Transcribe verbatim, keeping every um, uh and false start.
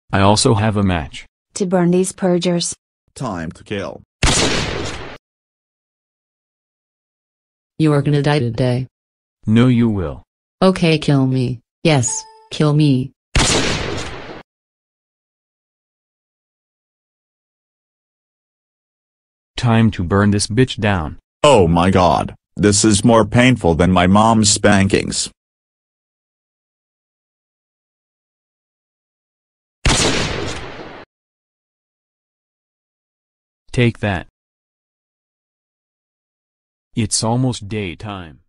I also have a match. To burn these purgers. Time to kill. You are gonna die today. No, you will. Okay, kill me. Yes, kill me. Time to burn this bitch down. Oh my god, this is more painful than my mom's spankings. Take that. It's almost daytime.